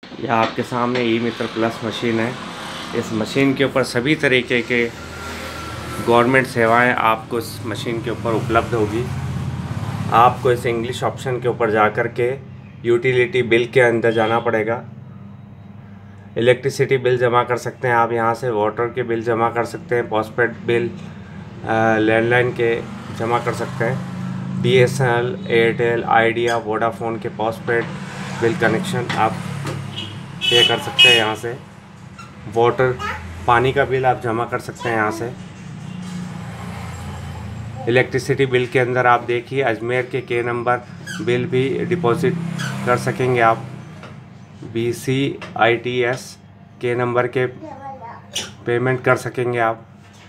यह आपके सामने ई मित्र प्लस मशीन है। इस मशीन के ऊपर सभी तरीके के गवर्नमेंट सेवाएं आपको इस मशीन के ऊपर उपलब्ध होगी। आपको इस इंग्लिश ऑप्शन के ऊपर जा कर के यूटिलिटी बिल के अंदर जाना पड़ेगा। इलेक्ट्रिसिटी बिल जमा कर सकते हैं आप यहाँ से, वाटर के बिल जमा कर सकते हैं, पोस्टपेड बिल, लैंडलाइन के जमा कर सकते हैं, BSNL, एयरटेल, आइडिया, वोडाफोन के पोस्टपेड बिल कनेक्शन आप पे कर सकते हैं यहाँ से। वाटर पानी का बिल आप जमा कर सकते हैं यहाँ से। इलेक्ट्रिसिटी बिल के अंदर आप देखिए अजमेर के नंबर बिल भी डिपॉजिट कर सकेंगे आप। BCITS के नंबर के पेमेंट कर सकेंगे आप।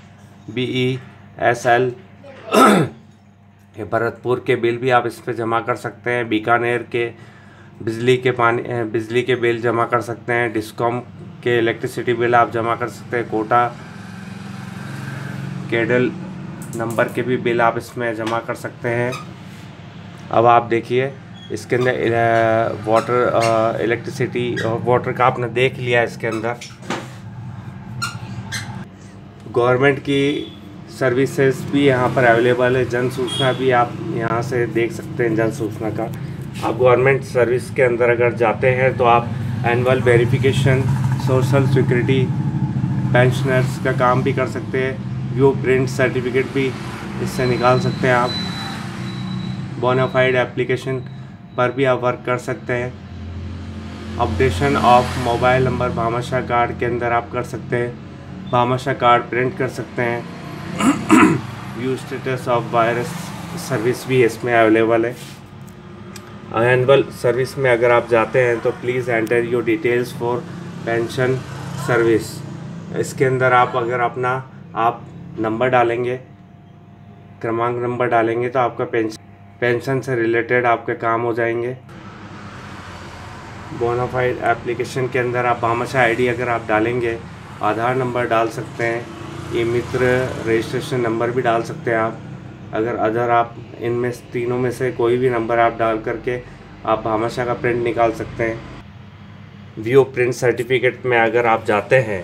BESL ये भरतपुर के बिल भी आप इस पर जमा कर सकते हैं। बीकानेर के बिजली के बिल जमा कर सकते हैं। डिस्कॉम के इलेक्ट्रिसिटी बिल आप जमा कर सकते हैं। कोटा केडल नंबर के भी बिल आप इसमें जमा कर सकते हैं। अब आप देखिए इसके अंदर वाटर, इलेक्ट्रिसिटी और वाटर का आपने देख लिया। इसके अंदर गवर्नमेंट की सर्विसेज भी यहाँ पर अवेलेबल है। जन सूचना भी आप यहाँ से देख सकते हैं। जन सूचना का आप गवर्नमेंट सर्विस के अंदर अगर जाते हैं तो आप annual verification, social security, pensioners का काम भी कर सकते हैं। व्यू प्रिंट सर्टिफिकेट भी इससे निकाल सकते हैं आप। बोनाफाइड एप्लीकेशन पर भी आप वर्क कर सकते हैं। Updation of mobile number Bhamashah card के अंदर आप कर सकते हैं। भामाशाह कार्ड प्रिंट कर सकते हैं। View status of various service भी इसमें अवेलेबल है। एनुअल सर्विस में अगर आप जाते हैं तो please enter your details for pension service. इसके अंदर आप अगर अपना आप नंबर डालेंगे, क्रमांक नंबर डालेंगे तो आपका पेंशन से रिलेटेड आपके काम हो जाएंगे। बोनाफाइड एप्लीकेशन के अंदर आप भामाशाह आईडी अगर आप डालेंगे, आधार नंबर डाल सकते हैं, ई मित्र रजिस्ट्रेशन नंबर भी डाल सकते हैं आप। अगर आप इनमें तीनों में से कोई भी नंबर आप डाल करके आप भामाशाह का प्रिंट निकाल सकते हैं। व्यू प्रिंट सर्टिफिकेट में अगर आप जाते हैं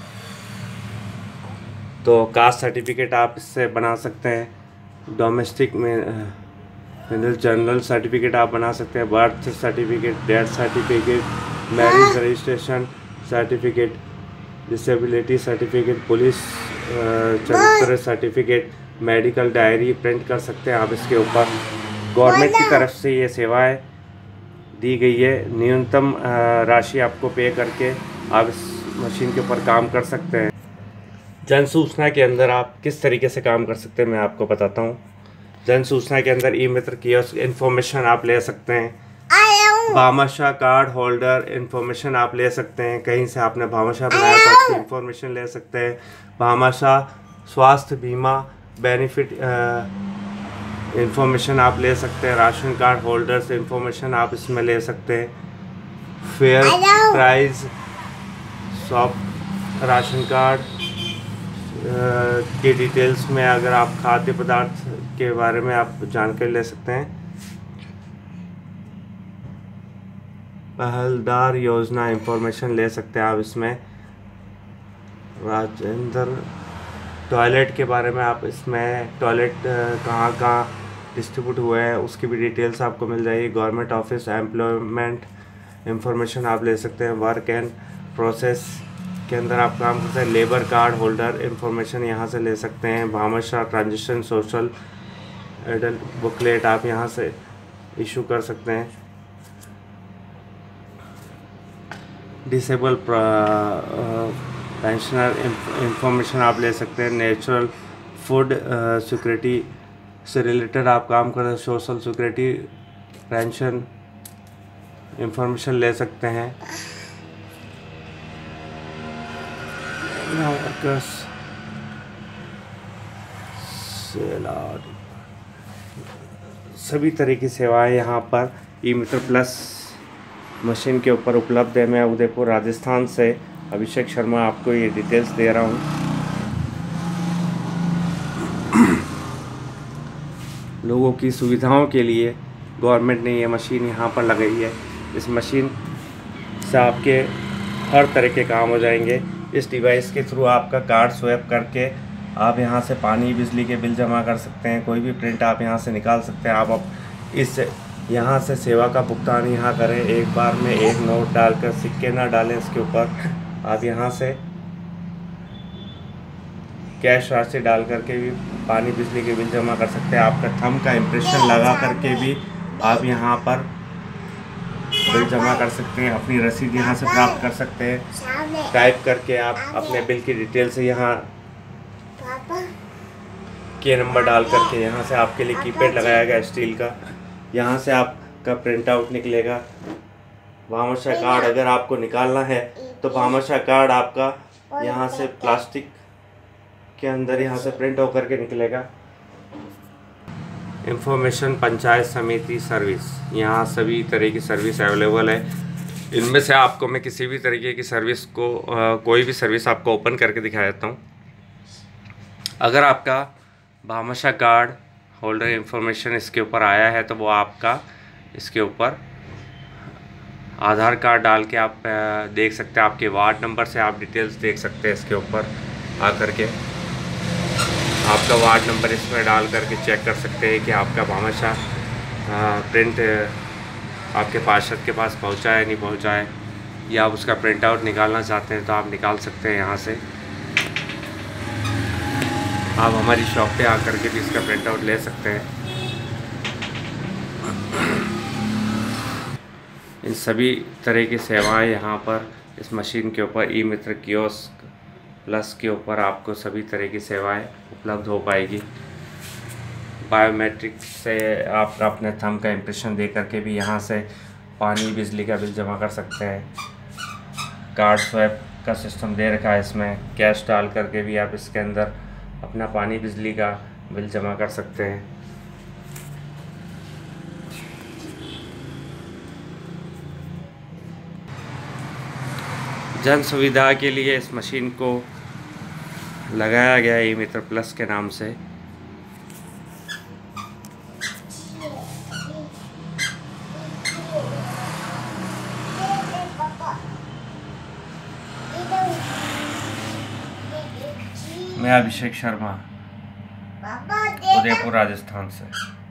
तो कास्ट सर्टिफिकेट आप इससे बना सकते हैं। डोमेस्टिक में जनरल सर्टिफिकेट आप बना सकते हैं। Birth certificate, death certificate, marriage registration certificate, disability certificate, police चरित्र सर्टिफिकेट, मेडिकल डायरी प्रिंट कर सकते हैं आप इसके ऊपर। गवर्नमेंट की तरफ से ये सेवाएं दी गई है। न्यूनतम राशि आपको पे करके आप इस मशीन के ऊपर काम कर सकते हैं। जन सूचना के अंदर आप किस तरीके से काम कर सकते हैं मैं आपको बताता हूँ। जन सूचना के अंदर ई मित्र कियोस्क इन्फॉर्मेशन आप ले सकते हैं। भामाशाह कार्ड होल्डर इन्फॉर्मेशन आप ले सकते हैं। कहीं से आपने भामाशाह बनाया तो उसकी इन्फॉर्मेशन ले सकते हैं। भामाशाह स्वास्थ्य बीमा बेनिफिट इन्फॉर्मेशन आप ले सकते हैं। राशन कार्ड होल्डर से इन्फॉर्मेशन आप इसमें ले सकते हैं। Fair price shop ration card के डिटेल्स में अगर आप खाद्य पदार्थ के बारे में आप जानकारी ले सकते हैं। पहलदार योजना इंफॉर्मेशन ले सकते हैं आप इसमें। राजेंद्र टॉयलेट के बारे में आप इसमें टॉयलेट कहाँ कहाँ डिस्ट्रीब्यूट हुए हैं उसकी भी डिटेल्स आपको मिल जाएगी। गवर्नमेंट ऑफिस एम्प्लॉयमेंट इंफॉर्मेशन आप ले सकते हैं। वर्क एंड प्रोसेस के अंदर आप काम करते हैं। लेबर कार्ड होल्डर इंफॉर्मेशन यहाँ से ले सकते हैं। Bhamashah transition social adult booklet आप यहाँ से इशू कर सकते हैं। डिसेबल पेंशनर इंफॉर्मेशन आप ले सकते हैं। नेचुरल फूड सिक्योरिटी से रिलेटेड आप काम कर रहे हैं। सोशल सिक्योरिटी पेंशन इंफॉर्मेशन ले सकते हैं। सभी तरह की सेवाएं यहाँ पर ई मित्र प्लस मशीन के ऊपर उपलब्ध है। मैं उदयपुर राजस्थान से अभिषेक शर्मा आपको ये डिटेल्स दे रहा हूँ। लोगों की सुविधाओं के लिए गवर्नमेंट ने ये मशीन यहाँ पर लगाई है। इस मशीन से आपके हर तरह के काम हो जाएंगे। इस डिवाइस के थ्रू आपका कार्ड स्वैप करके आप यहाँ से पानी बिजली के बिल जमा कर सकते हैं, कोई भी प्रिंट आप यहाँ से निकाल सकते हैं। आप इस यहाँ से सेवा का भुगतान यहाँ करें, एक बार में एक नोट डालकर, सिक्के ना डालें इसके ऊपर। आप यहाँ से कैश राशि डाल करके भी पानी बिजली के बिल जमा कर सकते हैं। आपका थंब का इम्प्रेशन लगा करके भी आप यहाँ पर बिल जमा कर सकते हैं, अपनी रसीद यहाँ से प्राप्त कर सकते हैं। टाइप करके आप अपने बिल की डिटेल से यहाँ के नंबर डाल करके यहाँ से आपके लिए कीपैड लगाया गया स्टील का, यहाँ से आपका प्रिंट आउट निकलेगा। भामाशाह कार्ड अगर आपको निकालना है तो भामाशाह कार्ड आपका यहाँ से प्लास्टिक के अंदर यहाँ से प्रिंट होकर के निकलेगा। इंफॉर्मेशन पंचायत समिति सर्विस, यहाँ सभी तरह की सर्विस अवेलेबल है। इनमें से आपको मैं किसी भी तरीके की सर्विस को कोई भी सर्विस आपको ओपन करके दिखा देता हूँ। अगर आपका भामाशाह कार्ड होल्डर इंफॉर्मेशन इसके ऊपर आया है तो वो आपका इसके ऊपर आधार कार्ड डाल के आप देख सकते हैं। आपके वार्ड नंबर से आप डिटेल्स देख सकते हैं इसके ऊपर आकर के। आपका वार्ड नंबर इसमें डाल करके चेक कर सकते हैं कि आपका भामाशाह प्रिंट आपके पार्षद के पास पहुंचा है नहीं पहुंचा है, या आप उसका प्रिंट आउट निकालना चाहते हैं तो आप निकाल सकते हैं। यहाँ से आप हमारी शॉप पे आकर के भी इसका प्रिंट आउट ले सकते हैं। इन सभी तरह की सेवाएं यहाँ पर इस मशीन के ऊपर ई मित्र कियोस्क प्लस के ऊपर आपको सभी तरह की सेवाएं उपलब्ध हो पाएगी। बायोमेट्रिक से आप अपने थंब का इम्प्रेशन दे करके भी यहाँ से पानी बिजली का बिल जमा कर सकते हैं। कार्ड स्वैप का सिस्टम दे रखा है इसमें, कैश डाल करके भी आप इसके अंदर अपना पानी बिजली का बिल जमा कर सकते हैं। जन सुविधा के लिए इस मशीन को लगाया गया है ई मित्र प्लस के नाम से। मैं अभिषेक शर्मा, उदयपुर राजस्थान से।